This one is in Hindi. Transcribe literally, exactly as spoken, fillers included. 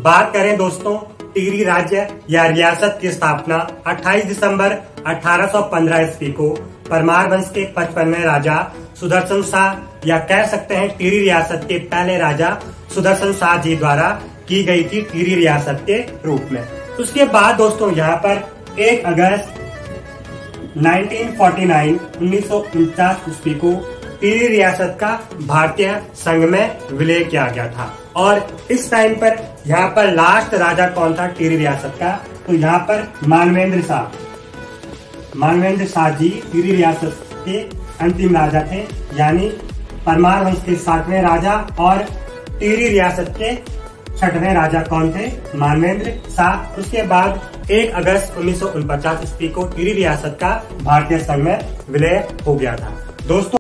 बात करें दोस्तों टिहरी राज्य या रियासत की स्थापना अट्ठाईस दिसंबर अठारह सौ पंद्रह ईस्वी को परमार वंश के पचपनवें राजा सुदर्शन शाह या कह सकते हैं टिहरी रियासत के पहले राजा सुदर्शन शाह जी द्वारा की गई थी टिहरी रियासत के रूप में। उसके बाद दोस्तों यहाँ पर एक अगस्त उन्नीस सौ उनचास ईस्वी को टिहरी रियासत का भारतीय संघ में विलय किया गया था। और इस टाइम पर यहाँ पर लास्ट राजा कौन था टिहरी रियासत का, तो यहाँ पर मानवेंद्र शाह मानवेंद्र शाह जी टिहरी रियासत के अंतिम राजा थे, यानी परमार वंश के सातवें राजा और टिहरी रियासत के छठवें राजा कौन थे, मानवेंद्र शाह। उसके बाद एक अगस्त उन्नीस सौ उनचास ईस्वी को टिहरी रियासत का भारतीय संघ में विलय हो गया था दोस्तों।